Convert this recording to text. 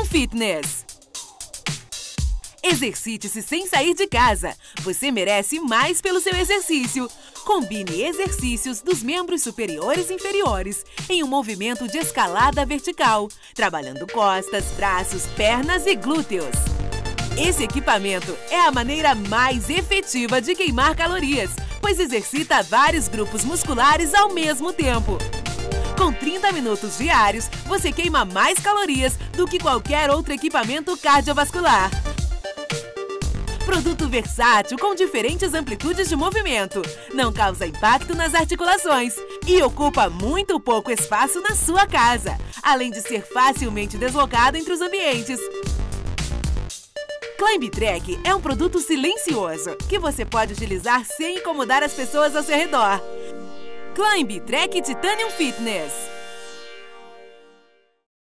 Fitness. Exercite-se sem sair de casa. Você merece mais pelo seu exercício. Combine exercícios dos membros superiores e inferiores em um movimento de escalada vertical, trabalhando costas, braços, pernas e glúteos. Esse equipamento é a maneira mais efetiva de queimar calorias, pois exercita vários grupos musculares ao mesmo tempo. Com 30 minutos diários, você queima mais calorias do que qualquer outro equipamento cardiovascular. Produto versátil com diferentes amplitudes de movimento, não causa impacto nas articulações e ocupa muito pouco espaço na sua casa, além de ser facilmente deslocado entre os ambientes. Climb Track é um produto silencioso que você pode utilizar sem incomodar as pessoas ao seu redor. Climb Track Titanium Fitness.